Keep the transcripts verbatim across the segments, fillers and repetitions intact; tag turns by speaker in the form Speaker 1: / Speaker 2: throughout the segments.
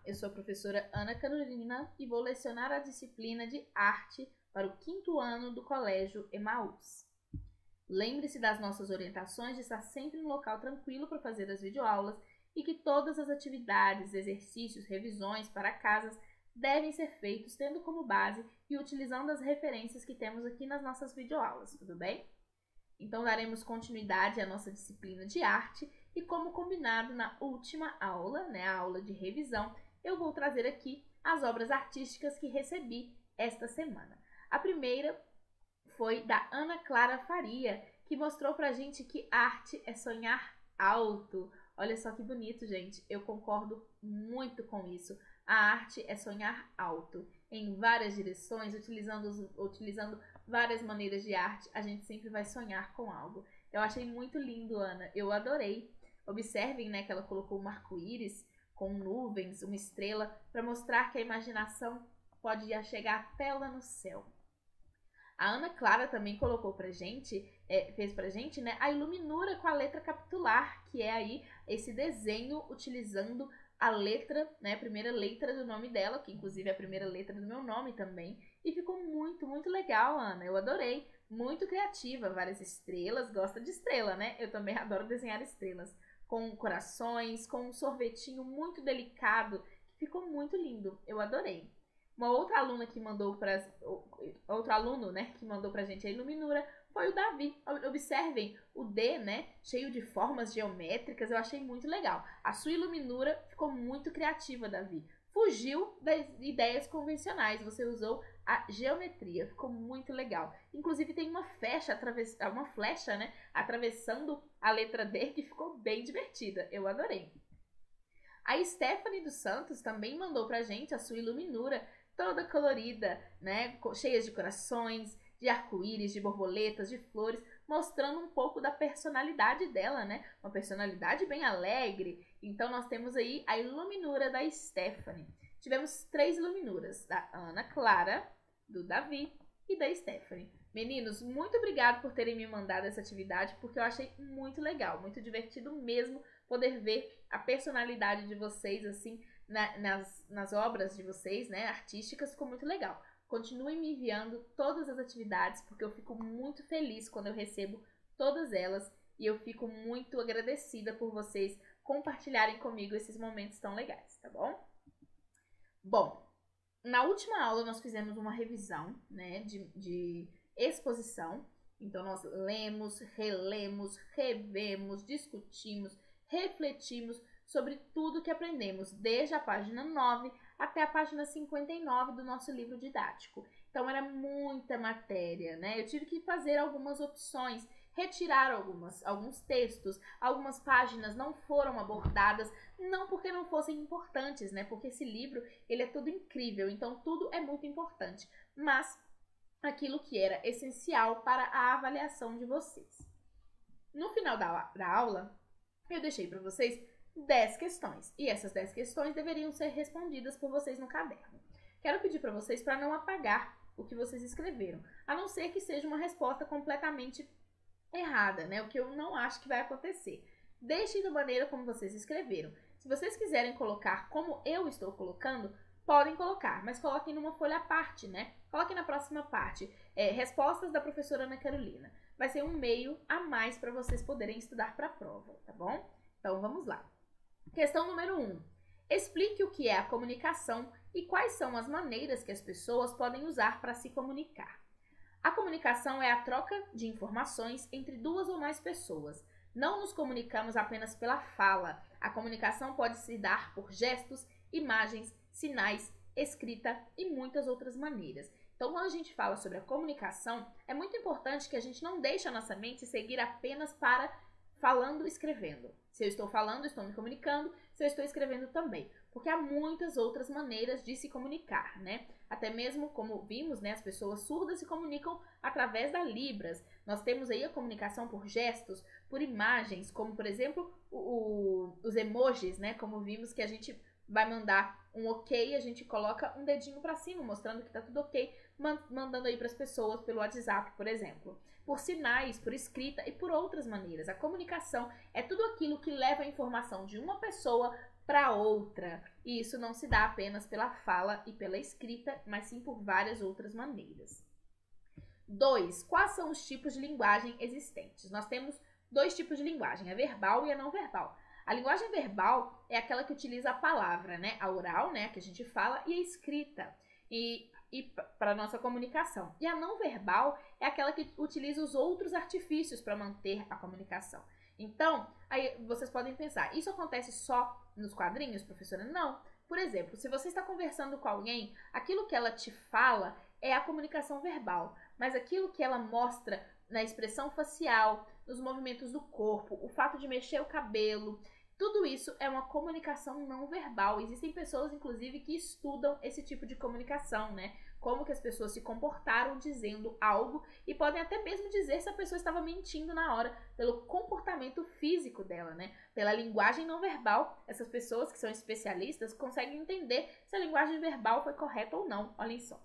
Speaker 1: eu sou a professora Ana Carolina e vou lecionar a disciplina de arte para o quinto ano do Colégio Emaús. Lembre-se das nossas orientações de estar sempre em um local tranquilo para fazer as videoaulas e que todas as atividades, exercícios, revisões para casas devem ser feitos tendo como base e utilizando as referências que temos aqui nas nossas videoaulas, tudo bem? Então daremos continuidade à nossa disciplina de arte e, como combinado na última aula, né, a aula de revisão, eu vou trazer aqui as obras artísticas que recebi esta semana. A primeira foi da Ana Clara Faria, que mostrou pra gente que arte é sonhar alto. Olha só que bonito, gente. Eu concordo muito com isso. A arte é sonhar alto. Em várias direções, utilizando, utilizando várias maneiras de arte, a gente sempre vai sonhar com algo. Eu achei muito lindo, Ana. Eu adorei. Observem, né, que ela colocou um arco-íris com nuvens, uma estrela, para mostrar que a imaginação pode chegar até lá no céu. A Ana Clara também colocou pra gente, é, fez pra gente, né, a iluminura com a letra capitular, que é aí esse desenho utilizando a letra, né, a primeira letra do nome dela, que inclusive é a primeira letra do meu nome também, e ficou muito, muito legal, Ana, eu adorei, muito criativa, várias estrelas, gosta de estrela, né, eu também adoro desenhar estrelas, com corações, com um sorvetinho muito delicado, que ficou muito lindo, eu adorei. Uma outra aluna que mandou para outro aluno, né, que mandou pra gente a iluminura foi o Davi. Observem o D, né, cheio de formas geométricas, eu achei muito legal. A sua iluminura ficou muito criativa, Davi. Fugiu das ideias convencionais, você usou a geometria, ficou muito legal. Inclusive tem uma flecha, atravess... uma flecha, né, atravessando a letra D que ficou bem divertida, eu adorei. A Stephanie dos Santos também mandou pra gente a sua iluminura, toda colorida, né, cheia de corações, de arco-íris, de borboletas, de flores, mostrando um pouco da personalidade dela, né, uma personalidade bem alegre. Então nós temos aí a iluminura da Stephanie. Tivemos três iluminuras, da Ana Clara, do Davi e da Stephanie. Meninos, muito obrigado por terem me mandado essa atividade, porque eu achei muito legal, muito divertido mesmo poder ver a personalidade de vocês, assim, na, nas, nas obras de vocês, né, artísticas, ficou muito legal. Continuem me enviando todas as atividades, porque eu fico muito feliz quando eu recebo todas elas e eu fico muito agradecida por vocês compartilharem comigo esses momentos tão legais, tá bom? Bom, na última aula nós fizemos uma revisão, né, de, de exposição. Então nós lemos, relemos, revemos, discutimos, refletimos sobre tudo que aprendemos, desde a página nove até a página cinquenta e nove do nosso livro didático. Então era muita matéria, né? Eu tive que fazer algumas opções, retirar algumas, alguns textos, algumas páginas não foram abordadas, não porque não fossem importantes, né? Porque esse livro, ele é tudo incrível, então tudo é muito importante, mas aquilo que era essencial para a avaliação de vocês. No final da, da aula, eu deixei para vocês dez questões, e essas dez questões deveriam ser respondidas por vocês no caderno. Quero pedir para vocês para não apagar o que vocês escreveram, a não ser que seja uma resposta completamente errada, né? O que eu não acho que vai acontecer. Deixem da maneira como vocês escreveram. Se vocês quiserem colocar como eu estou colocando, podem colocar, mas coloquem numa folha à parte, né? Coloquem na próxima parte, é, respostas da professora Ana Carolina. Vai ser um meio a mais para vocês poderem estudar para a prova, tá bom? Então vamos lá. Questão número um. Explique o que é a comunicação e quais são as maneiras que as pessoas podem usar para se comunicar. A comunicação é a troca de informações entre duas ou mais pessoas. Não nos comunicamos apenas pela fala. A comunicação pode se dar por gestos, imagens, sinais, escrita e muitas outras maneiras. Então, quando a gente fala sobre a comunicação, é muito importante que a gente não deixe a nossa mente seguir apenas para falando e escrevendo. Se eu estou falando, estou me comunicando. Se eu estou escrevendo, também. Porque há muitas outras maneiras de se comunicar, né? Até mesmo, como vimos, né, as pessoas surdas se comunicam através da Libras. Nós temos aí a comunicação por gestos, por imagens, como, por exemplo, o, o, os emojis, né? Como vimos que a gente vai mandar um ok, a gente coloca um dedinho para cima, mostrando que tá tudo ok, mandando aí para as pessoas pelo WhatsApp, por exemplo. Por sinais, por escrita e por outras maneiras. A comunicação é tudo aquilo que leva a informação de uma pessoa para outra. E isso não se dá apenas pela fala e pela escrita, mas sim por várias outras maneiras. dois. Quais são os tipos de linguagem existentes? Nós temos dois tipos de linguagem, a verbal e a não verbal. A linguagem verbal é aquela que utiliza a palavra, né? A oral, né? Que a gente fala, e a escrita. E, e para nossa comunicação. E a não verbal é aquela que utiliza os outros artifícios para manter a comunicação. Então, aí vocês podem pensar, isso acontece só nos quadrinhos, professora? Não. Por exemplo, se você está conversando com alguém, aquilo que ela te fala é a comunicação verbal, mas aquilo que ela mostra na expressão facial, nos movimentos do corpo, o fato de mexer o cabelo, tudo isso é uma comunicação não verbal. Existem pessoas, inclusive, que estudam esse tipo de comunicação, né? Como que as pessoas se comportaram dizendo algo e podem até mesmo dizer se a pessoa estava mentindo na hora pelo comportamento físico dela, né? Pela linguagem não verbal, essas pessoas que são especialistas conseguem entender se a linguagem verbal foi correta ou não. Olhem só.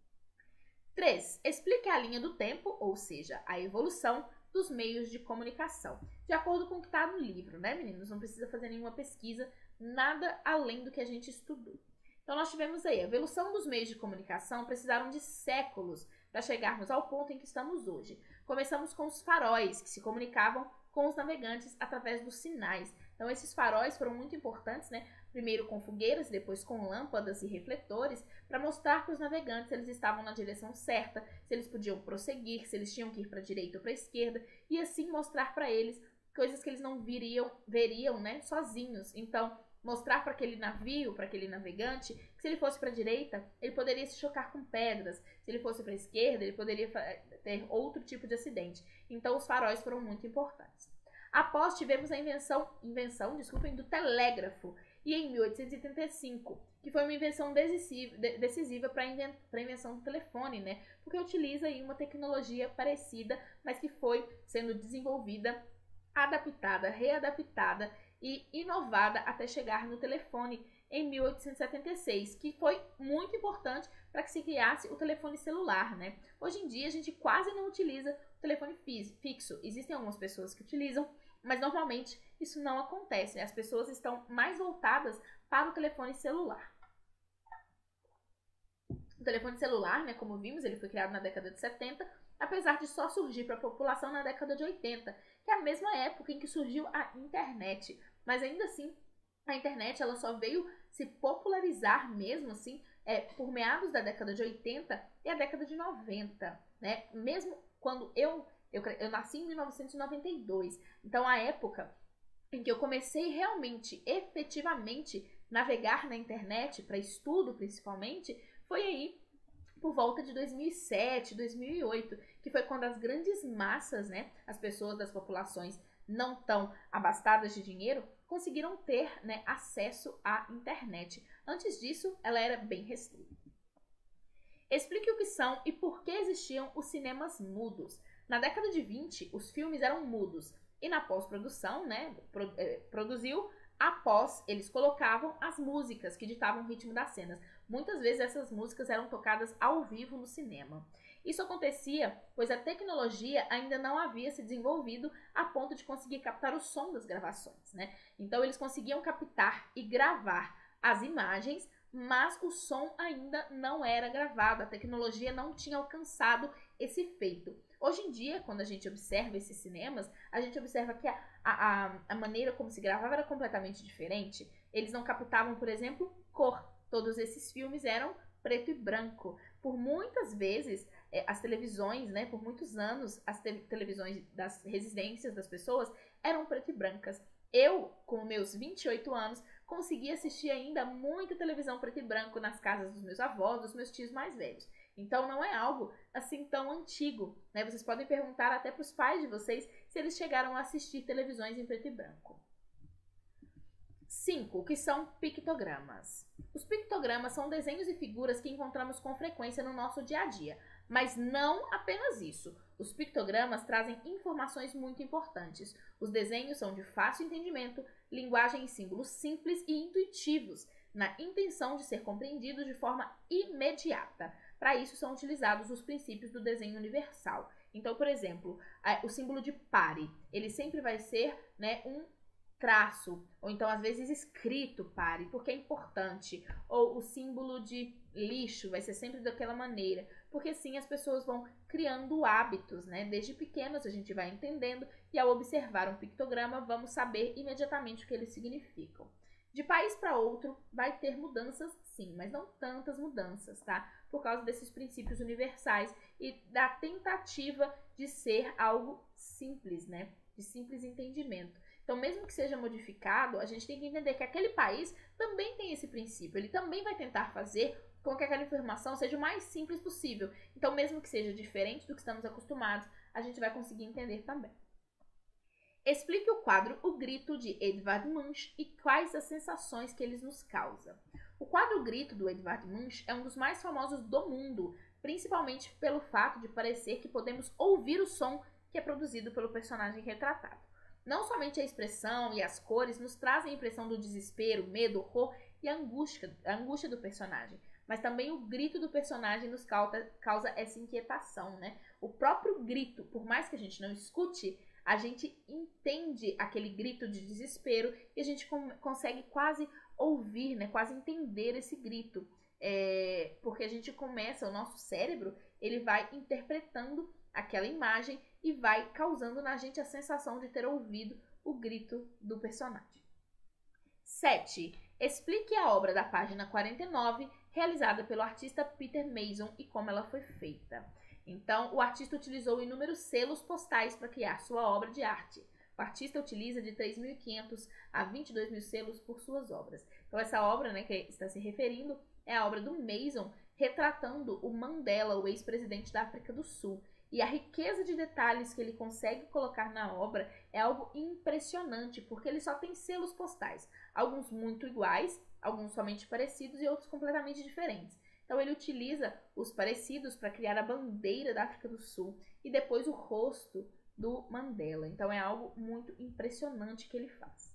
Speaker 1: três. Explique a linha do tempo, ou seja, a evolução dos meios de comunicação. De acordo com o que está no livro, né, meninos? Não precisa fazer nenhuma pesquisa, nada além do que a gente estudou. Então, nós tivemos aí a evolução dos meios de comunicação, precisaram de séculos para chegarmos ao ponto em que estamos hoje. Começamos com os faróis, que se comunicavam com os navegantes através dos sinais. Então, esses faróis foram muito importantes, né? Primeiro com fogueiras, depois com lâmpadas e refletores, para mostrar para os navegantes se eles estavam na direção certa, se eles podiam prosseguir, se eles tinham que ir para a direita ou para a esquerda, e assim mostrar para eles coisas que eles não viriam, veriam, né, sozinhos. Então, mostrar para aquele navio, para aquele navegante, que se ele fosse para a direita, ele poderia se chocar com pedras. Se ele fosse para a esquerda, ele poderia ter outro tipo de acidente. Então, os faróis foram muito importantes. Após, tivemos a invenção, invenção desculpem, do telégrafo, e em mil oitocentos e oitenta e cinco, que foi uma invenção decisiva, decisiva para a invenção do telefone, né? Porque utiliza aí uma tecnologia parecida, mas que foi sendo desenvolvida, adaptada, readaptada e inovada até chegar no telefone em mil oitocentos e setenta e seis, que foi muito importante para que se criasse o telefone celular, né? Hoje em dia a gente quase não utiliza o telefone fixo. Existem algumas pessoas que utilizam, mas normalmente isso não acontece, né? As pessoas estão mais voltadas para o telefone celular. O telefone celular, né, como vimos, ele foi criado na década de setenta, apesar de só surgir para a população na década de oitenta, que é a mesma época em que surgiu a internet. Mas ainda assim, a internet ela só veio se popularizar mesmo assim é, por meados da década de oitenta e a década de noventa, né? Mesmo quando eu, eu, eu nasci em mil novecentos e noventa e dois, então a época em que eu comecei realmente, efetivamente, navegar na internet, para estudo principalmente, foi aí por volta de dois mil e sete, dois mil e oito, que foi quando as grandes massas, né, as pessoas das populações não tão abastadas de dinheiro, conseguiram ter, né, acesso à internet. Antes disso, ela era bem restrita. Explique o que são e por que existiam os cinemas mudos. Na década de vinte, os filmes eram mudos e na pós-produção, né, produziu, após eles colocavam as músicas que ditavam o ritmo das cenas. Muitas vezes essas músicas eram tocadas ao vivo no cinema. Isso acontecia pois a tecnologia ainda não havia se desenvolvido a ponto de conseguir captar o som das gravações, né? Então eles conseguiam captar e gravar as imagens, mas o som ainda não era gravado, a tecnologia não tinha alcançado esse feito. Hoje em dia, quando a gente observa esses cinemas, a gente observa que a, a, a maneira como se gravava era completamente diferente. Eles não captavam, por exemplo, cor. Todos esses filmes eram preto e branco. Por muitas vezes, é, as televisões, né, por muitos anos, as te televisões das residências das pessoas eram preto e brancas. Eu, com meus vinte e oito anos, consegui assistir ainda muita televisão preto e branco nas casas dos meus avós, dos meus tios mais velhos. Então não é algo assim tão antigo, né? Vocês podem perguntar até para os pais de vocês se eles chegaram a assistir televisões em preto e branco. cinco. O que são pictogramas? Os pictogramas são desenhos e figuras que encontramos com frequência no nosso dia a dia, mas não apenas isso. Os pictogramas trazem informações muito importantes. Os desenhos são de fácil entendimento, linguagem e símbolos simples e intuitivos, na intenção de ser compreendidos de forma imediata. Para isso são utilizados os princípios do desenho universal. Então, por exemplo, o símbolo de pare, ele sempre vai ser, né, um traço, ou então às vezes escrito pare, porque é importante, ou o símbolo de lixo vai ser sempre daquela maneira, porque assim as pessoas vão criando hábitos, né? Desde pequenos a gente vai entendendo e ao observar um pictograma vamos saber imediatamente o que eles significam. De país para outro vai ter mudanças, sim, mas não tantas mudanças, tá? Por causa desses princípios universais e da tentativa de ser algo simples, né? De simples entendimento. Então, mesmo que seja modificado, a gente tem que entender que aquele país também tem esse princípio. Ele também vai tentar fazer com que aquela informação seja o mais simples possível. Então, mesmo que seja diferente do que estamos acostumados, a gente vai conseguir entender também. Explique o quadro O Grito, de Edvard Munch, e quais as sensações que ele nos causa. O quadro O Grito, do Edvard Munch, é um dos mais famosos do mundo, principalmente pelo fato de parecer que podemos ouvir o som que é produzido pelo personagem retratado. Não somente a expressão e as cores nos trazem a impressão do desespero, medo, horror e a angústia, a angústia do personagem, mas também o grito do personagem nos causa, causa essa inquietação, né? O próprio grito, por mais que a gente não escute, a gente entende aquele grito de desespero e a gente com, consegue quase ouvir, né? Quase entender esse grito, é, porque a gente começa, o nosso cérebro, ele vai interpretando aquela imagem e vai causando na gente a sensação de ter ouvido o grito do personagem. sete. Explique a obra da página quarenta e nove, realizada pelo artista Peter Mason, e como ela foi feita. Então, o artista utilizou inúmeros selos postais para criar sua obra de arte. O artista utiliza de três mil e quinhentos a vinte e dois mil selos por suas obras. Então, essa obra, né, que está se referindo é a obra do Mason, retratando o Mandela, o ex-presidente da África do Sul. E a riqueza de detalhes que ele consegue colocar na obra é algo impressionante, porque ele só tem selos postais, alguns muito iguais, alguns somente parecidos e outros completamente diferentes. Então ele utiliza os parecidos para criar a bandeira da África do Sul e depois o rosto do Mandela. Então é algo muito impressionante que ele faz.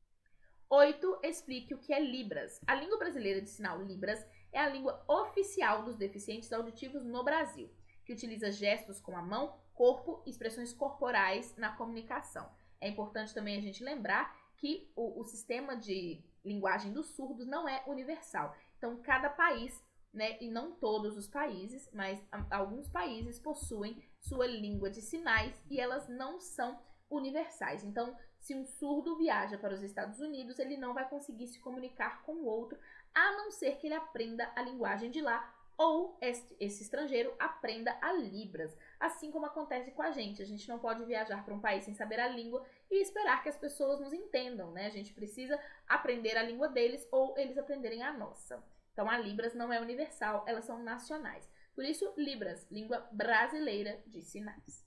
Speaker 1: oito. Explique o que é Libras. A língua brasileira de sinal Libras é a língua oficial dos deficientes auditivos no Brasil, que utiliza gestos com a mão, corpo e expressões corporais na comunicação. É importante também a gente lembrar que o, o sistema de linguagem dos surdos não é universal. Então, cada país, né, e não todos os países, mas alguns países possuem sua língua de sinais e elas não são universais. Então, se um surdo viaja para os Estados Unidos, ele não vai conseguir se comunicar com o outro, a não ser que ele aprenda a linguagem de lá ou esse, esse estrangeiro aprenda a Libras, assim como acontece com a gente. A gente não pode viajar para um país sem saber a língua e esperar que as pessoas nos entendam, né? A gente precisa aprender a língua deles ou eles aprenderem a nossa. Então, a Libras não é universal, elas são nacionais. Por isso, Libras, língua brasileira de sinais.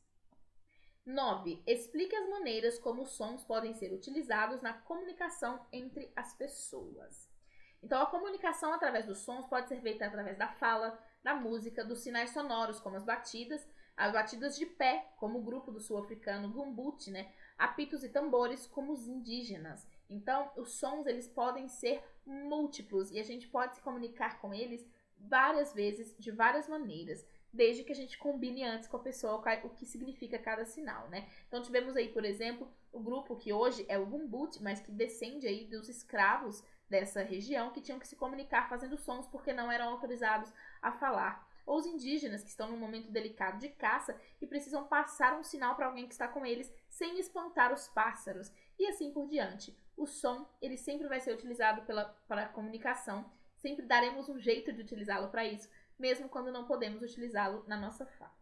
Speaker 1: nove. Explique as maneiras como os sons podem ser utilizados na comunicação entre as pessoas. Então, a comunicação através dos sons pode ser feita através da fala, da música, dos sinais sonoros, como as batidas, as batidas de pé, como o grupo do sul-africano Gumbut, né? Apitos e tambores, como os indígenas. Então, os sons eles podem ser múltiplos e a gente pode se comunicar com eles várias vezes, de várias maneiras, desde que a gente combine antes com a pessoa o que significa cada sinal, né? Então, tivemos aí, por exemplo, o grupo que hoje é o Gumbut, mas que descende aí dos escravos dessa região, que tinham que se comunicar fazendo sons porque não eram autorizados a falar. Ou os indígenas, que estão num momento delicado de caça e precisam passar um sinal para alguém que está com eles sem espantar os pássaros. E assim por diante. O som, ele sempre vai ser utilizado pela, para a comunicação. Sempre daremos um jeito de utilizá-lo para isso, mesmo quando não podemos utilizá-lo na nossa fala.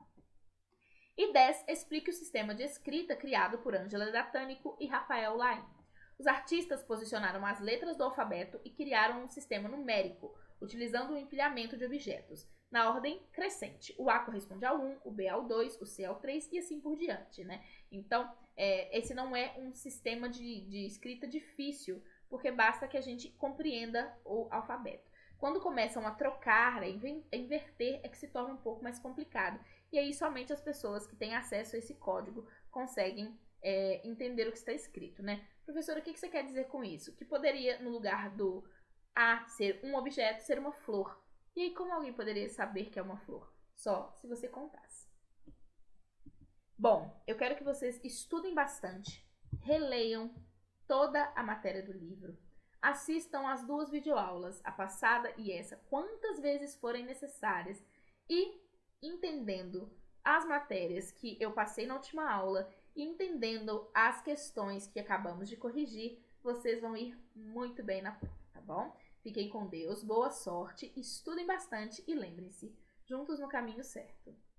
Speaker 1: E dez. Explique o sistema de escrita criado por Angela Datânico e Rafael Laim. Os artistas posicionaram as letras do alfabeto e criaram um sistema numérico, utilizando o empilhamento de objetos, na ordem crescente. O A corresponde ao um, o B ao dois, o C ao três e assim por diante, né? Então, é, esse não é um sistema de, de escrita difícil, porque basta que a gente compreenda o alfabeto. Quando começam a trocar, a inverter, é que se torna um pouco mais complicado. E aí, somente as pessoas que têm acesso a esse código conseguem é, entender o que está escrito, né? Professora, o que você quer dizer com isso? Que poderia, no lugar do A ser um objeto, ser uma flor. E aí, como alguém poderia saber que é uma flor? Só se você contasse. Bom, eu quero que vocês estudem bastante, releiam toda a matéria do livro. Assistam as duas videoaulas, a passada e essa, quantas vezes forem necessárias, e entendendo as matérias que eu passei na última aula e entendendo as questões que acabamos de corrigir, vocês vão ir muito bem na prova, tá bom? Fiquem com Deus, boa sorte, estudem bastante e lembrem-se, juntos no caminho certo.